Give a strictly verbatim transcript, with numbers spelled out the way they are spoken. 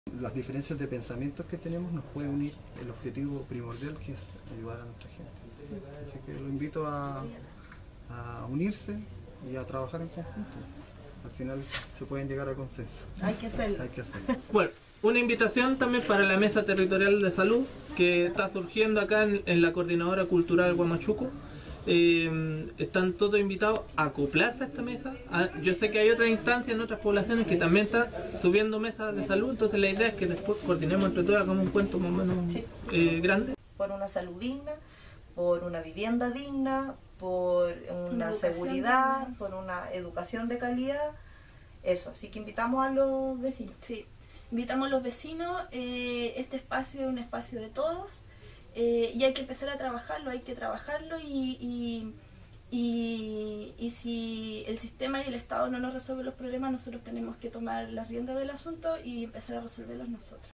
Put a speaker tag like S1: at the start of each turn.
S1: Las diferencias de pensamientos que tenemos nos puede unir el objetivo primordial, que es ayudar a nuestra gente. Así que lo invito a, a unirse y a trabajar en conjunto. Al final se pueden llegar a consenso.
S2: Hay que hacerlo.
S1: Hay que hacerlo.
S3: Bueno, una invitación también para la Mesa Territorial de Salud que está surgiendo acá en, en la Coordinadora Cultural Huamachuco. Eh, están todos invitados a acoplarse a esta mesa. Ah, yo sé que hay otras instancias en otras poblaciones que también están subiendo mesas de salud, entonces la idea es que después coordinemos entre todos, hagamos un cuento más o menos
S2: Sí.
S3: eh, grande.
S2: Por una salud digna, por una vivienda digna, por una,
S4: Una
S2: seguridad,
S4: digna.
S2: por una educación de calidad. Eso, así que invitamos a los vecinos.
S4: Sí, invitamos a los vecinos, eh, este espacio es un espacio de todos eh, y hay que empezar a trabajarlo, hay que trabajarlo y, y, y, y si el sistema y el Estado no nos resuelven los problemas, nosotros tenemos que tomar las riendas del asunto y empezar a resolverlos nosotros.